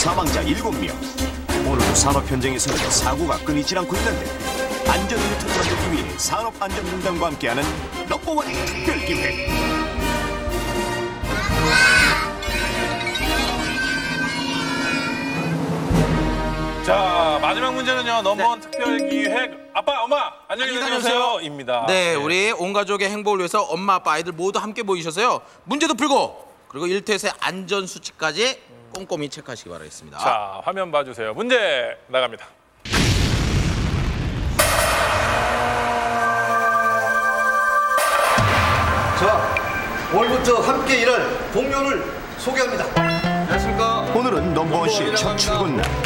사망자 7명. 오늘도 산업 현장에서는 사고가 끊이질 않고 있는데 안전 루트를 만들기 위해 산업안전공단과 함께하는 넘버원 특별기획. 자, 마지막 문제는요. 넘버원 특별기획 아빠, 엄마, 안녕히 다녀오세요 입니다. 네, 우리 온 가족의 행복을 위해서 엄마, 아빠, 아이들 모두 함께 모이셔서요. 문제도 풀고 그리고 1태세 안전수칙까지 꼼꼼히 체크하시기 바라겠습니다. 자, 화면 봐주세요. 문제 나갑니다. 자, 오늘부터 함께 일할 동료를 소개합니다. 안녕하십니까. 오늘은 넘버원 씨의 첫 출근 날.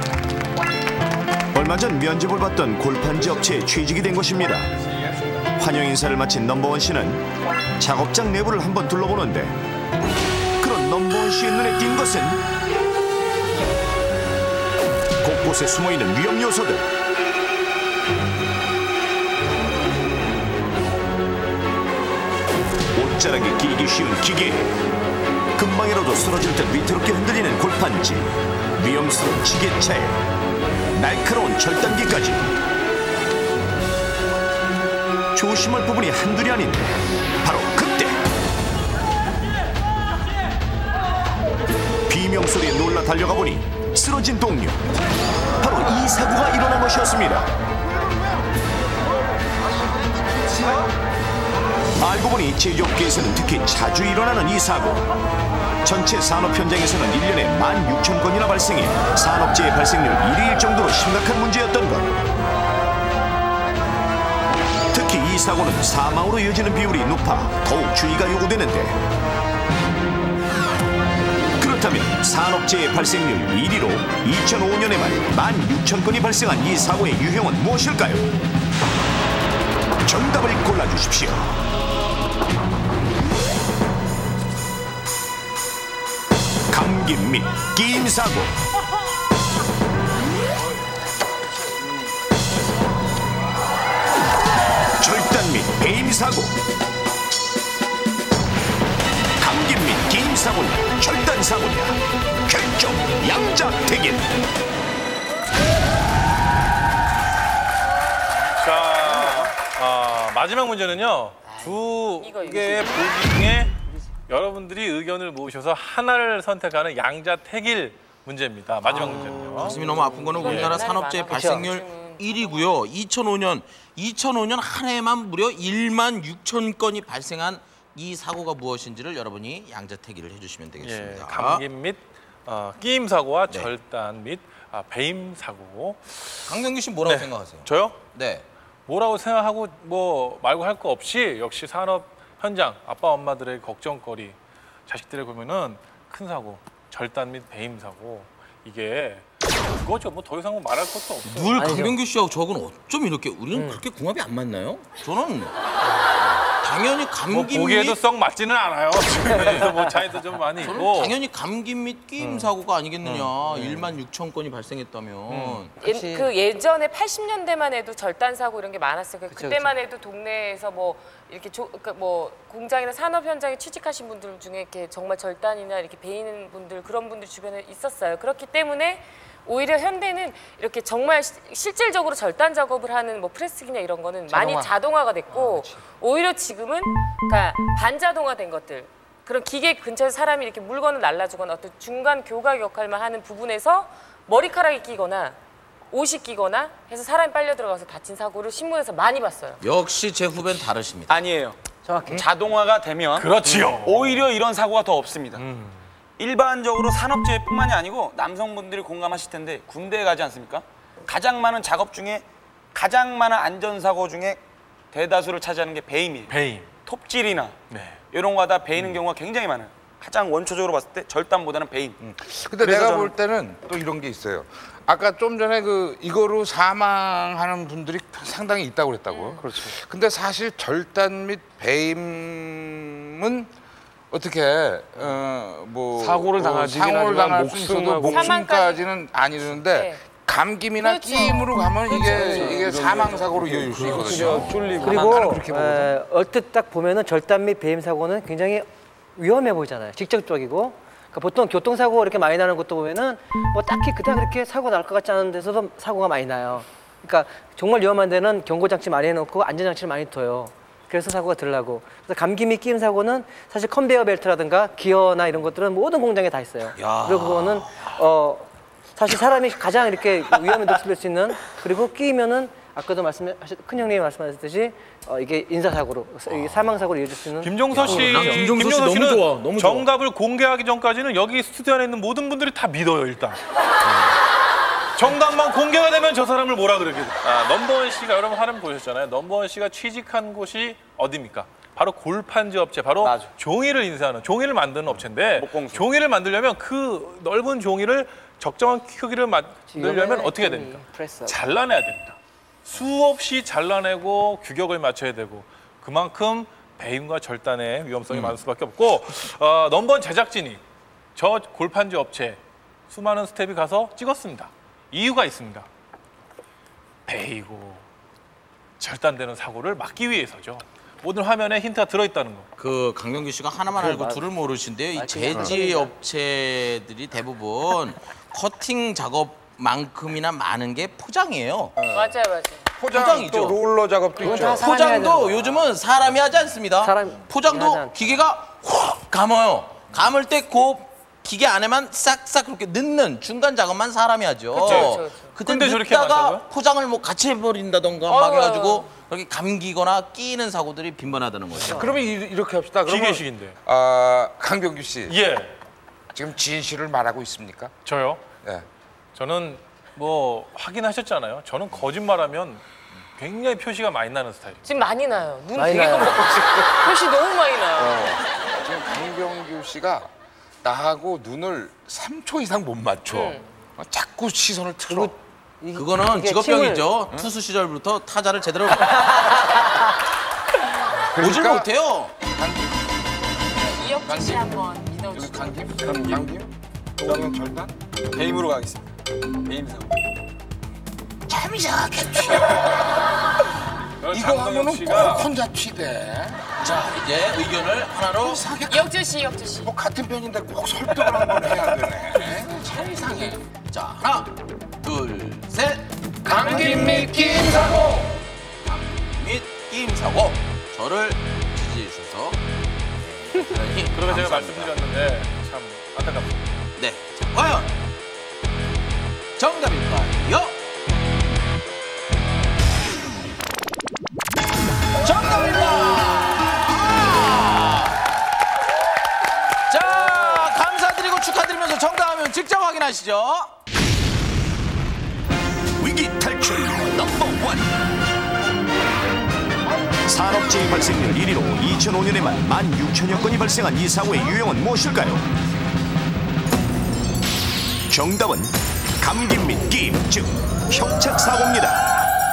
얼마 전 면접을 받던 골판지 업체에 취직이 된 것입니다. 환영 인사를 마친 넘버원 씨는 작업장 내부를 한번 둘러보는데 그런 넘버원 씨의 눈에 띈 것은 곳곳에 숨어있는 위험 요소들. 옷자락에 끼기 쉬운 기계, 금방이라도 쓰러질 듯 위태롭게 흔들리는 골판지, 위험스러운 지게차에 날카로운 절단기까지. 조심할 부분이 한둘이 아닌데 바로 그때 비명소리에 놀라 달려가 보니 쓰러진 동료, 바로 이 사고가 일어난 것이었습니다. 알고 보니 제조업계에서는 특히 자주 일어나는 이 사고. 전체 산업 현장에서는 1년에 16,000건이나 발생해 산업재해 발생률 1위일 정도로 심각한 문제였던 것. 특히 이 사고는 사망으로 이어지는 비율이 높아 더욱 주의가 요구되는데, 그렇다면 산업재해 발생률 1위로 2005년에만 16,000건이 발생한 이 사고의 유형은 무엇일까요? 정답을 골라주십시오. 감기 및 끼임 사고, 절단 및 배임 사고, 감기 및 끼임 사고냐 절단 사고냐, 결정 양자택일. 자, 마지막 문제는요. 두 개의 보기 중에 여러분들이 의견을 모으셔서 하나를 선택하는 양자택일 문제입니다. 마지막 문제는요. 가슴이 너무 아픈 거는 우리나라 산업재해 발생률 1위고요. 2005년 한 해만 무려 16,000건이 발생한 이 사고가 무엇인지를 여러분이 양자택일을 해주시면 되겠습니다. 예, 감기 및 끼임 사고와 절단 및 배임 사고. 강경규 씨 뭐라고 생각하세요? 저요? 네. 뭐라고 생각하고 뭐 말고 할 거 없이 역시 산업 현장, 아빠 엄마들의 걱정거리, 자식들의 보면은 큰 사고, 절단 및 배임 사고, 이게 그거죠. 뭐 더 이상 뭐 말할 것도 없어요. 늘 강경규 씨하고 저하고는 어쩜 이렇게 우리는 그렇게 궁합이 안 맞나요? 저는 당연히 감기 뭐 보기에도 및 썩 맞지는 않아요. 그래서 뭐 차이도 좀 많이 있고. 당연히 감기 및 끼임 사고가 아니겠느냐. 16,000건이 발생했다면. 그 예전에 80년대만 해도 절단 사고 이런 게 많았어요. 그때만 해도 동네에서 뭐 이렇게 그러니까 뭐 공장이나 산업 현장에 취직하신 분들 중에 이렇게 정말 절단이나 이렇게 베이는 분들, 그런 분들 주변에 있었어요. 그렇기 때문에 오히려 현대는 이렇게 정말 실질적으로 절단 작업을 하는 뭐 프레스기나 이런 거는 많이 자동화가 됐고, 오히려 지금은 그러니까 반자동화된 것들, 그런 기계 근처에서 사람이 이렇게 물건을 날라주거나 어떤 중간 교각 역할만 하는 부분에서 머리카락이 끼거나 옷이 끼거나 해서 사람이 빨려 들어가서 다친 사고를 신문에서 많이 봤어요. 역시 제 후배는 다르십니다. 아니에요. 정확히. 자동화가 되면 그렇지요. 오히려 이런 사고가 더 없습니다. 일반적으로 산업재해뿐만이 아니고 남성분들이 공감하실 텐데 군대에 가지 않습니까? 가장 많은 작업 중에 가장 많은 안전사고 중에 대다수를 차지하는 게 배임이에요. 배임. 톱질이나 이런 거 하다 베이는 경우가 굉장히 많아요. 가장 원초적으로 봤을 때 절단보다는 배임. 근데 내가 볼 때는 또 이런 게 있어요. 아까 좀 전에 이거로 사망하는 분들이 상당히 있다고 그랬다고요. 그렇죠. 근데 사실 절단 및 배임은 어떻게 뭐 사고를 당하지 상호를 당할 수 있어도 목숨까지는 아니는데 감기나 그렇죠. 끼임으로 가면 이게 사망 사고로 이어질 수 있거든요. 그리고 그렇게 보거든. 얼뜻 딱 보면은 절단 및 배임 사고는 굉장히 위험해 보이잖아요. 직접적이고. 그러니까 보통 교통사고 이렇게 많이 나는 것도 보면은 뭐 딱히 그렇게 사고 날 것 같지 않은 데서도 사고가 많이 나요. 그러니까 정말 위험한 데는 경고장치 많이 해놓고 안전장치를 많이 둬요. 그래서 사고가 덜 나고. 그래서 감기 및 끼임 사고는 사실 컨베이어 벨트라든가 기어나 이런 것들은 모든 공장에 다 있어요. 그리고 그거는 사실 사람이 가장 이렇게 위험에 노출될 수 있는, 그리고 끼면은 아까도 큰 형님이 말씀하셨듯이 이게 인사사고로, 이게 사망사고로 이어질 수 있는. 김종서 씨는 너무 정답을 공개하기 전까지는 여기 스튜디오 안에 있는 모든 분들이 다 믿어요, 일단. 정답만 공개가 되면 저 사람을 뭐라 그러겠어요. 넘버원 씨가 여러분 화면 보셨잖아요. 넘버원 씨가 취직한 곳이 어디입니까? 바로 골판지 업체, 바로 맞아. 종이를 인쇄하는, 종이를 만드는 업체인데 목공소. 종이를 만들려면 그 넓은 종이를 적정한 크기를 만들려면 어떻게 해야 됩니까? 잘라내야 됩니다. 수없이 잘라내고 규격을 맞춰야 되고, 그만큼 배임과 절단의 위험성이 많을 수밖에 없고, 넘버원 제작진이 저 골판지 업체 수많은 스텝이 가서 찍었습니다. 이유가 있습니다. 베이고 절단되는 사고를 막기 위해서죠. 모든 화면에 힌트가 들어있다는 거. 그 강병규 씨가 하나만 알고 둘을 모르신데요. 이 제지 업체들이 대부분 커팅 작업만큼이나 많은 게 포장이에요. 맞아요. 포장이죠. 또 롤러 작업도 있죠. 포장도 요즘은 사람이 하지 않습니다. 포장도 기계가 확 감아요. 감을 때 그 기계 안에만 싹싹 그렇게 넣는 중간 작업만 사람이 하죠. 그렇죠. 그때 넣다가 포장을 뭐 같이 해버린다던가 막 해가지고 그렇게 감기거나 끼는 사고들이 빈번하다는 거죠. 그러면 이렇게 합시다. 기계식인데. 강병규 씨. 예. 지금 진실을 말하고 있습니까? 저요? 네. 저는 뭐 확인하셨잖아요. 저는 거짓말하면 굉장히 표시가 많이 나는 스타일이에요. 지금 많이 나요. 눈 되게 깜빡거리고 표시 너무 많이 나요. 지금 강병규 씨가 나하고 눈을 3초 이상 못 맞춰. 자꾸 시선을 틀어. 그거는 직업병이죠. 투수 시절부터 타자를 제대로 보질 못해요. 이혁진 씨 한번 믿어주세요. 강김? 그다음에 절단? 배임으로 가겠습니다. 배임 사고. 참 이상하게 취해. 이거 하면은 꼭 혼자 취대. 자, 이제 의견을 하나로. 이혁진 씨. 뭐 같은 편인데 꼭 설득을 한번 해야 되네. 참 이상해. 자, 하나, 둘, 셋. 감기 및 끼임 사고. 및 끼임 사고. 저를 지지해 주셔서 그러면 제가 말씀드렸는데 참 안타깝습니다. 네, 자, 과연 정답일까요? 정답입니다. 자, 감사드리고 축하드리면서 정답하면 직접 확인하시죠. 위기 탈출 넘버원. 산업재해 발생률 1위로 2005년에만 16,000여 건이 발생한 이 사고의 유형은 무엇일까요? 정답은 감기 및 끼임, 즉 협착사고입니다.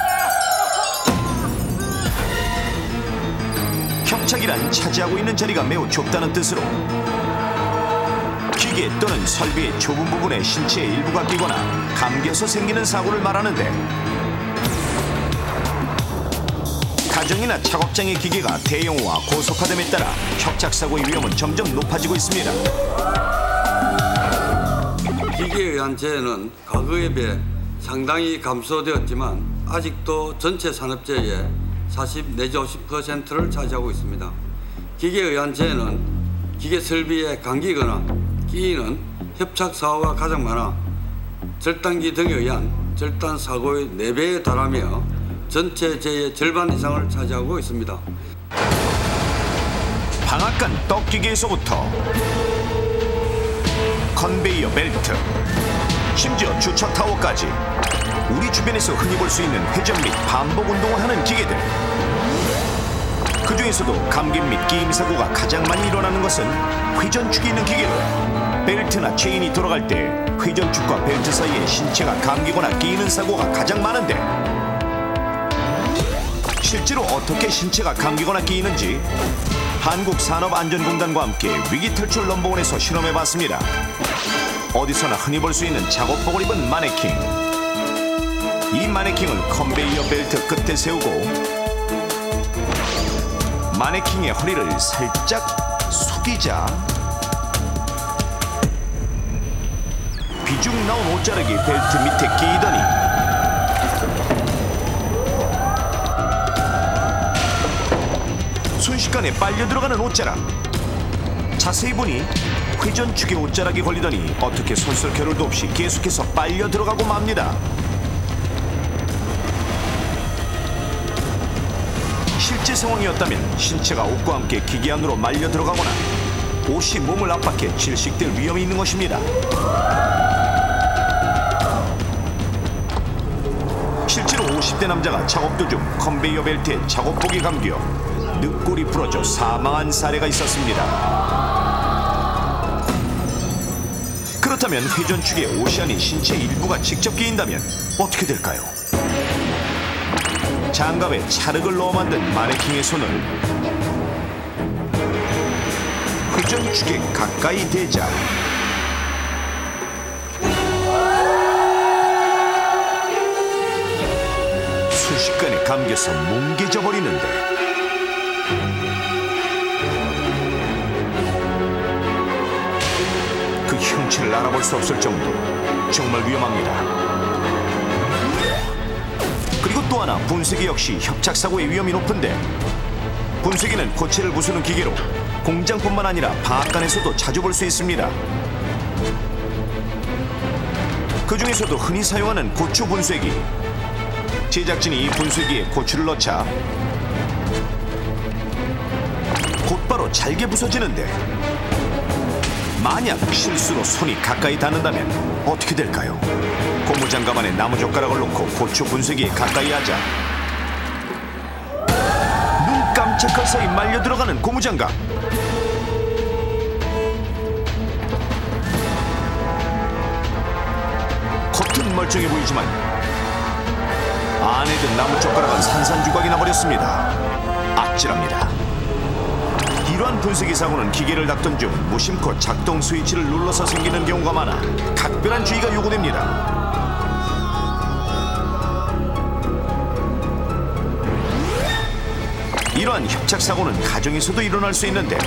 협착이란 차지하고 있는 자리가 매우 좁다는 뜻으로 기계 또는 설비의 좁은 부분에 신체의 일부가 끼거나 감겨서 생기는 사고를 말하는데, 가정이나 작업장의 기계가 대형화와 고속화됨에 따라 협착사고의 위험은 점점 높아지고 있습니다. 기계에 의한 재해는 과거에 비해 상당히 감소되었지만 아직도 전체 산업재해의 40 내지 50%를 차지하고 있습니다. 기계에 의한 재해는 기계 설비에 감기거나 끼이는 협착사고가 가장 많아 절단기 등에 의한 절단 사고의 4배에 달하며 전체 재해의 절반 이상을 차지하고 있습니다. 방앗간 떡기계에서부터 컨베이어 벨트, 심지어 주차 타워까지 우리 주변에서 흔히 볼 수 있는 회전 및 반복 운동을 하는 기계들. 그중에서도 감기 및 끼임 사고가 가장 많이 일어나는 것은 회전축이 있는 기계로, 벨트나 체인이 돌아갈 때 회전축과 벨트 사이에 신체가 감기거나 끼이는 사고가 가장 많은데, 실제로 어떻게 신체가 감기거나 끼이는지 한국산업안전공단과 함께 위기탈출 넘버원에서 실험해봤습니다. 어디서나 흔히 볼 수 있는 작업복을 입은 마네킹. 이 마네킹을 컨베이어 벨트 끝에 세우고 마네킹의 허리를 살짝 숙이자 비중 나온 옷자락이 벨트 밑에 끼이더니 순식간에 빨려 들어가는 옷자락. 자세히 보니 회전축에 옷자락이 걸리더니 어떻게 손쓸 겨를도 없이 계속해서 빨려 들어가고 맙니다. 실제 상황이었다면 신체가 옷과 함께 기계 안으로 말려 들어가거나 옷이 몸을 압박해 질식될 위험이 있는 것입니다. 실제로 50대 남자가 작업 도중 컨베이어 벨트에 작업복이 감겨 늑골이 부러져 사망한 사례가 있었습니다. 그렇다면 회전축에 옷이 아닌 신체 일부가 직접 끼인다면 어떻게 될까요? 장갑에 찰흙을 넣어 만든 마네킹의 손을 회전축에 가까이 대자 순식간에 감겨서 뭉개져 버리는데 그 형체를 알아볼 수 없을 정도로 정말 위험합니다. 그리고 또 하나 분쇄기 역시 협착사고의 위험이 높은데 분쇄기는 고체를 부수는 기계로 공장뿐만 아니라 방앗간에서도 자주 볼 수 있습니다. 그 중에서도 흔히 사용하는 고추 분쇄기. 제작진이 이 분쇄기에 고추를 넣자 곧바로 잘게 부서지는데 만약 실수로 손이 가까이 닿는다면 어떻게 될까요? 고무장갑 안에 나무젓가락을 놓고 고추 분쇄기에 가까이 하자 눈 깜짝할 사이 말려 들어가는 고무장갑. 겉은 멀쩡해 보이지만 안에 든 나무젓가락은 산산조각이 나버렸습니다. 아찔합니다. 이러한 분쇄기 사고는 기계를 닦던 중 무심코 작동 스위치를 눌러서 생기는 경우가 많아 각별한 주의가 요구됩니다. 이러한 협착 사고는 가정에서도 일어날 수 있는데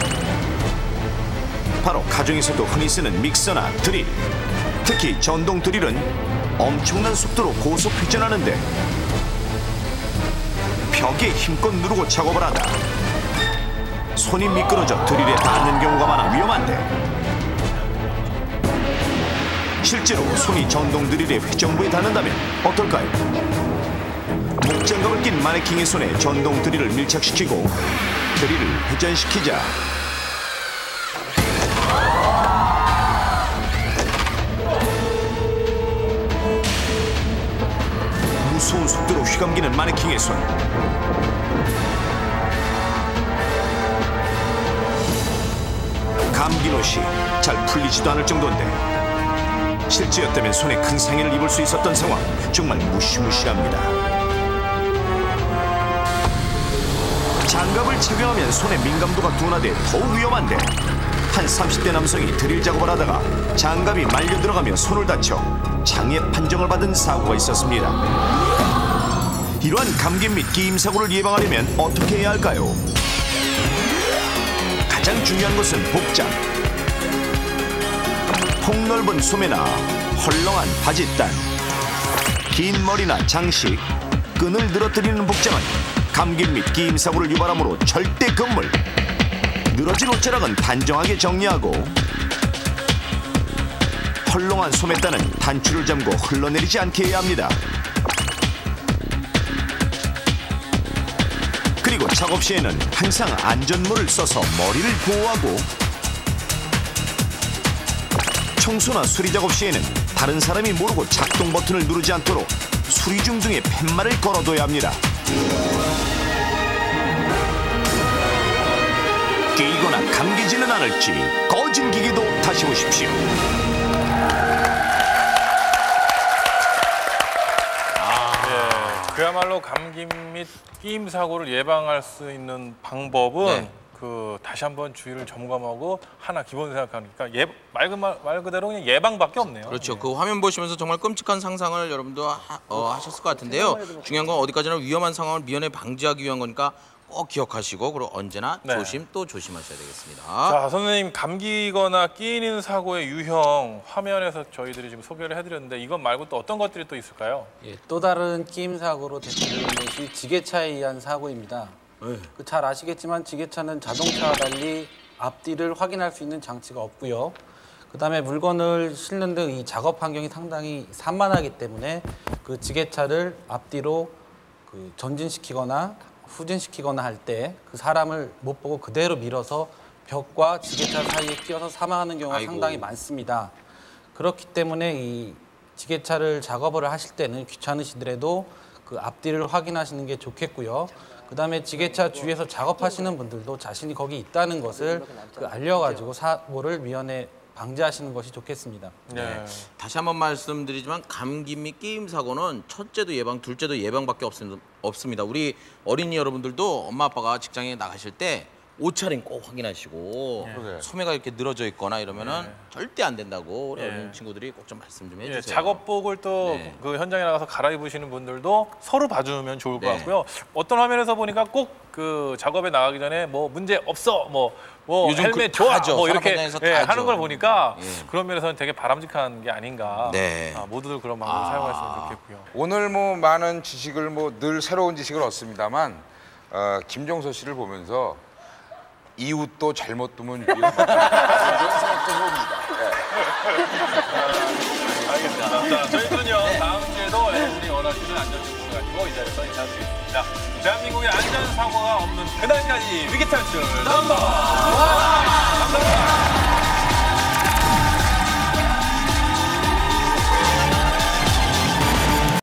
바로 가정에서도 흔히 쓰는 믹서나 드릴, 특히 전동 드릴은 엄청난 속도로 고속 회전하는데 벽에 힘껏 누르고 작업을 하다 손이 미끄러져 드릴에 닿는 경우가 많아 위험한데 실제로 손이 전동 드릴의 회전부에 닿는다면 어떨까요? 목장갑을 낀 마네킹의 손에 전동 드릴을 밀착시키고 드릴을 회전시키자 무서운 속도로 휘감기는 마네킹의 손. 감긴 옷이 잘 풀리지도 않을 정도인데 실제였다면 손에 큰 상해를 입을 수 있었던 상황. 정말 무시무시합니다. 장갑을 착용하면 손의 민감도가 둔화돼 더욱 위험한데 한 30대 남성이 드릴 작업을 하다가 장갑이 말려 들어가며 손을 다쳐 장애 판정을 받은 사고가 있었습니다. 이러한 감기 및 끼임 사고를 예방하려면 어떻게 해야 할까요? 가장 중요한 것은 복장. 폭넓은 소매나 헐렁한 바짓단, 긴 머리나 장식, 끈을 늘어뜨리는 복장은 감기 및 끼임 사고를 유발하므로 절대 금물. 늘어진 옷자락은 단정하게 정리하고 헐렁한 소매단은 단추를 잠고 흘러내리지 않게 해야 합니다. 그리고 작업 시에는 항상 안전모를 써서 머리를 보호하고 청소나 수리 작업 시에는 다른 사람이 모르고 작동 버튼을 누르지 않도록 수리중 등에 팻말을 걸어둬야 합니다. 끼거나 감기지는 않을지 꺼진 기계도 다시 보십시오. 그야말로 감기 및 끼임 사고를 예방할 수 있는 방법은 다시 한번 주의를 점검하고 하나 기본 생각하니까 말 그대로 그냥 예방밖에 없네요. 그렇죠. 그 화면 보시면서 정말 끔찍한 상상을 여러분도 하셨을 것 같은데요. 중요한 건 어디까지나 위험한 상황을 미연에 방지하기 위한 거니까 꼭 기억하시고 그리고 언제나 네. 조심 또 조심하셔야 되겠습니다. 자, 선생님 감기거나 끼이는 사고의 유형 화면에서 저희들이 지금 소개를 해드렸는데 이것 말고 또 어떤 것들이 또 있을까요? 예, 또 다른 끼임 사고로 대표되는 것이 지게차에 의한 사고입니다. 잘 아시겠지만 지게차는 자동차와 달리 앞뒤를 확인할 수 있는 장치가 없고요. 그다음에 물건을 싣는데 이 작업 환경이 상당히 산만하기 때문에 그 지게차를 앞뒤로 전진시키거나 후진시키거나 할 때 그 사람을 못 보고 그대로 밀어서 벽과 지게차 사이에 끼어서 사망하는 경우가 상당히 많습니다. 그렇기 때문에 이 지게차를 작업을 하실 때는 귀찮으시더라도 그 앞뒤를 확인하시는 게 좋겠고요. 그다음에 지게차 주위에서 작업하시는 분들도 자신이 거기 있다는 것을 알려가지고 사고를 미연에 방지하시는 것이 좋겠습니다. 네. 다시 한번 말씀드리지만 감기 및 끼임 사고는 첫째도 예방, 둘째도 예방밖에 없습니다. 우리 어린이 여러분들도 엄마 아빠가 직장에 나가실 때 옷차림 꼭 확인하시고 소매가 이렇게 늘어져 있거나 이러면은 절대 안 된다고 우리 어린 친구들이 꼭 좀 말씀 좀 해주세요. 작업복을 또 그 현장에 나가서 갈아입으시는 분들도 서로 봐주면 좋을 것 같고요. 어떤 화면에서 보니까 꼭 그 작업에 나가기 전에 뭐 문제 없어, 뭐 요즘 헬멧 좋아, 하죠. 뭐 이렇게 산업현장에서 다 하는 걸 하죠. 보니까 그런 면에서는 되게 바람직한 게 아닌가. 네. 모두들 그런 방법을 사용했으면 좋겠고요. 오늘 뭐 많은 지식을 뭐 늘 새로운 지식을 얻습니다만 김종서 씨를 보면서 이웃도 잘못 두면 이런 생각도 해봅니다. 알겠습니다. 자, 저희들은요 다음 주에도 여러분이 원하시는 안전정보를 가지고 이 자리에서 인사드리겠습니다. 대한민국의 안전사고가 없는 그날까지 위기탈출 넘버 1! 감사합니다.